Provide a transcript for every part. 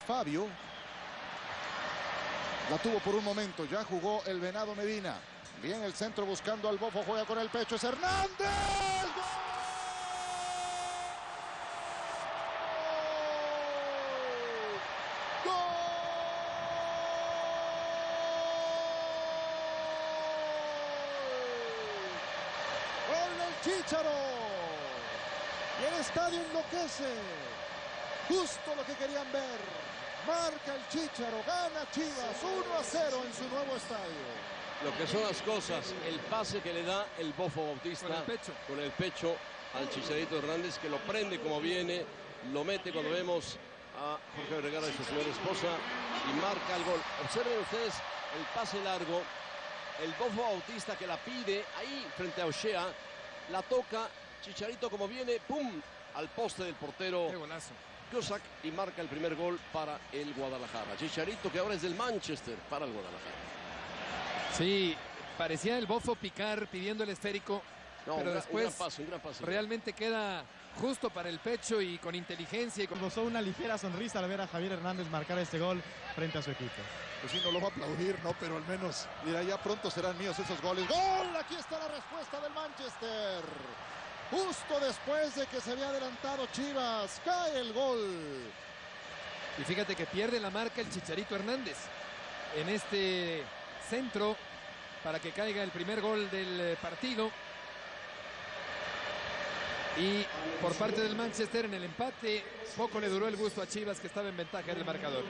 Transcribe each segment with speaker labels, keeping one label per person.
Speaker 1: Fabio. La tuvo por un momento, ya jugó el Venado Medina. Bien el centro buscando al Bofo, juega con el pecho, es Hernández. ¡Gol! ¡Gol del Chícharo! Y el estadio enloquece. Justo lo que querían ver. Marca el Chícharo, gana Chivas 1-0 en su nuevo estadio.
Speaker 2: Lo que son las cosas, el pase que le da el Bofo Bautista con el pecho al Chicharito Hernández, que lo prende como viene, lo mete cuando vemos a Jorge Vergara y su señora esposa y marca el gol. Observen ustedes el pase largo, el Bofo Bautista que la pide ahí frente a Ochea, la toca, Chicharito como viene, ¡pum!, al poste del portero Cusack y marca el primer gol para el Guadalajara. Chicharito, que ahora es del Manchester, para el Guadalajara.
Speaker 3: Sí, parecía el Bofo picar pidiendo el esférico, no, pero después
Speaker 2: un gran paso.
Speaker 3: Realmente queda justo para el pecho y con inteligencia.
Speaker 4: Gozó una ligera sonrisa al ver a Javier Hernández marcar este gol frente a su equipo.
Speaker 1: Pues sí, no lo va a aplaudir, ¿no? Pero al menos, mira, ya pronto serán míos esos goles. ¡Gol! Aquí está la respuesta del Manchester. Justo después de que se había adelantado Chivas, cae el gol.
Speaker 3: Y fíjate que pierde la marca el Chicharito Hernández en este centro para que caiga el primer gol del partido. Y por parte del Manchester en el empate, poco le duró el gusto a Chivas, que estaba en ventaja en el marcador.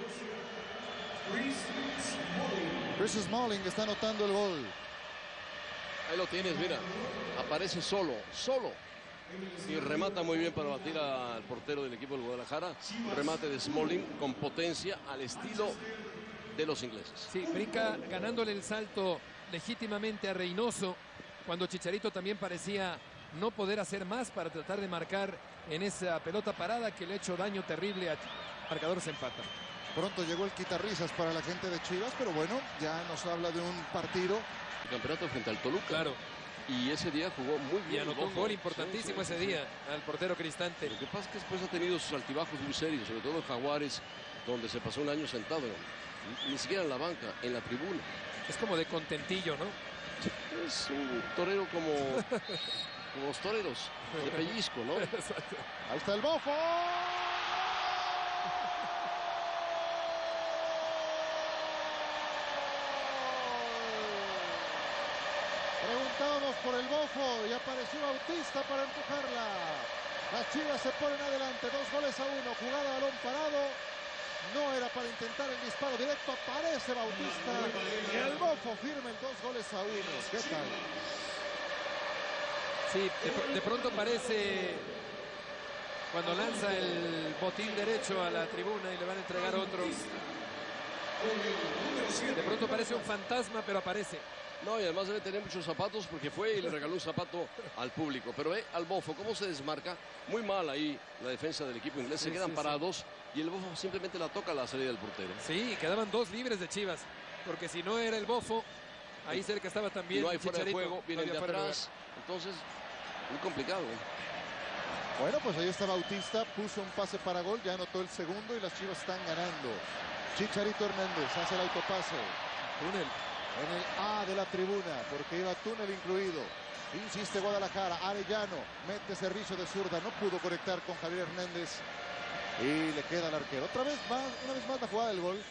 Speaker 1: Chris Smalling está anotando el gol.
Speaker 2: Ahí lo tienes, mira, aparece solo. Y remata muy bien para batir al portero del equipo del Guadalajara. Remate de Smalling con potencia al estilo de los ingleses.
Speaker 3: Sí, brinca ganándole el salto legítimamente a Reynoso, cuando Chicharito también parecía no poder hacer más para tratar de marcar en esa pelota parada que le ha hecho daño terrible a marcador. Se empata.
Speaker 1: Pronto llegó el quitarrisas para la gente de Chivas, pero bueno, ya nos habla de un partido.
Speaker 2: El campeonato frente al Toluca.
Speaker 3: Claro.
Speaker 2: Y ese día jugó muy bien.
Speaker 3: Y anotó un gol importantísimo ese día al portero Cristante.
Speaker 2: Lo que pasa es que después ha tenido sus altibajos muy serios, sobre todo en Jaguares, donde se pasó un año sentado, ni siquiera en la banca, en la tribuna.
Speaker 3: Es como de contentillo, ¿no?
Speaker 2: Es un torero como los toreros, de pellizco, ¿no?
Speaker 1: Ahí está el Bofo. Preguntábamos por el Bofo y apareció Bautista para empujarla. Las Chivas se ponen adelante, 2-1, jugada a balón parado. No era para intentar el disparo directo, aparece Bautista y el Bofo firma el 2-1. ¿Qué tal?
Speaker 3: Sí, de pronto parece cuando lanza el botín derecho a la tribuna y le van a entregar otro. De pronto parece un fantasma, pero aparece.
Speaker 2: No, y además debe tener muchos zapatos porque fue y le regaló un zapato al público. Pero ve al Bofo cómo se desmarca. Muy mal ahí la defensa del equipo inglés. Se quedan parados y el Bofo simplemente la toca a la salida del portero.
Speaker 3: Sí, quedaban dos libres de Chivas. Porque si no era el Bofo, ahí cerca estaba también.
Speaker 2: No hay fuera de juego, vienen
Speaker 3: no
Speaker 2: de atrás. Entonces, muy complicado.
Speaker 1: Bueno, pues ahí está Bautista, puso un pase para gol, ya anotó el segundo y las Chivas están ganando. Chicharito Hernández hace el autopase.
Speaker 3: Túnel.
Speaker 1: En el A de la tribuna, porque iba túnel incluido. Insiste Guadalajara, Arellano, mete servicio de zurda, no pudo conectar con Javier Hernández. Y le queda al arquero. Una vez más la jugada del gol.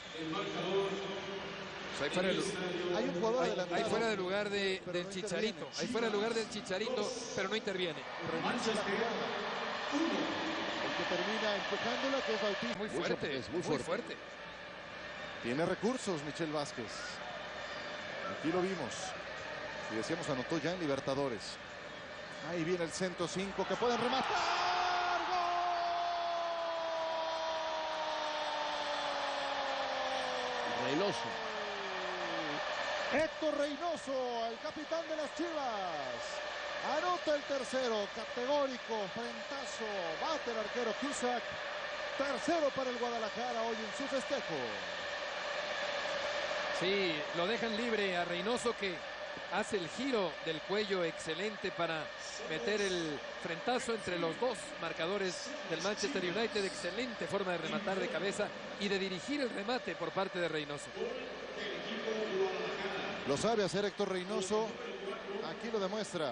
Speaker 3: Ahí fuera
Speaker 1: hay un jugador adelantado.
Speaker 3: Ahí fuera del lugar del Chicharito. Ahí fuera del lugar del Chicharito, pero no interviene.
Speaker 1: Revisa la jugada. El que termina empujándola, que es Bautista.
Speaker 3: Muy fuerte, muy fuerte.
Speaker 1: Tiene recursos Michel Vázquez. Aquí lo vimos. Y decíamos, anotó ya en Libertadores. Ahí viene el centro 5 que pueden rematar.
Speaker 2: ¡Gol! Reynoso.
Speaker 1: Héctor Reynoso, el capitán de las Chivas. Anota el tercero, categórico, frentazo. Bate el arquero Cusack. Tercero para el Guadalajara hoy en su festejo.
Speaker 3: Sí, lo dejan libre a Reynoso, que hace el giro del cuello excelente para meter el frentazo entre los dos marcadores del Manchester United. Excelente forma de rematar de cabeza y de dirigir el remate por parte de Reynoso.
Speaker 1: Lo sabe hacer Héctor Reynoso. Aquí lo demuestra.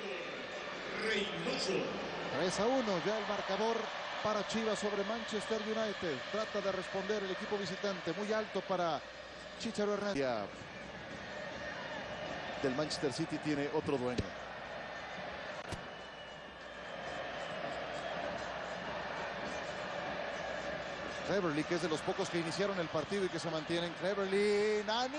Speaker 1: 3-1 ya el marcador para Chivas sobre Manchester United. Trata de responder el equipo visitante. Muy alto para Chicharo Hernández. Del Manchester City tiene otro dueño. Cleverley, que es de los pocos que iniciaron el partido y que se mantienen. Cleverley, Nani.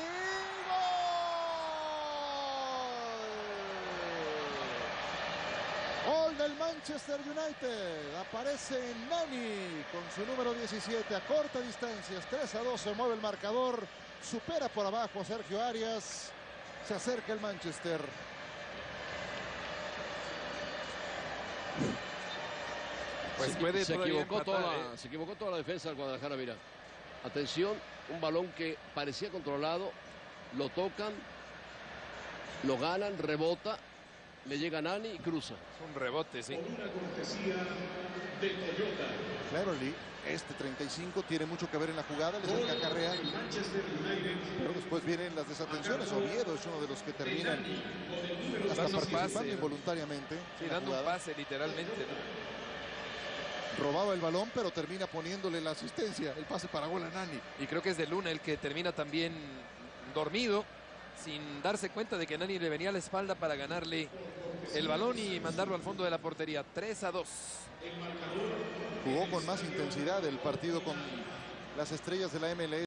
Speaker 1: Gol del Manchester United. Aparece Nani con su número 17 a corta distancia. 3-2 se mueve el marcador. Supera por abajo a Sergio Arias. Se acerca el Manchester.
Speaker 3: Pues puede
Speaker 2: se equivocó
Speaker 3: empatar,
Speaker 2: toda la defensa del Guadalajara, mira. Atención, un balón que parecía controlado, lo tocan, lo ganan, rebota, le llega a Nani y cruza.
Speaker 3: Es un rebote, sí.
Speaker 1: Cleverley, este 35 tiene mucho que ver en la jugada, le saca carrera. Pero después vienen las desatenciones. Oviedo es uno de los que terminan hasta participando involuntariamente.
Speaker 3: Sí, dando un pase literalmente, ¿no?
Speaker 1: Robaba el balón, pero termina poniéndole la asistencia, el pase para gol a Nani.
Speaker 3: Y creo que es de Luna el que termina también dormido, sin darse cuenta de que Nani le venía a la espalda para ganarle el balón y mandarlo al fondo de la portería. 3-2.
Speaker 1: Jugó con más intensidad el partido con las estrellas de la MLS.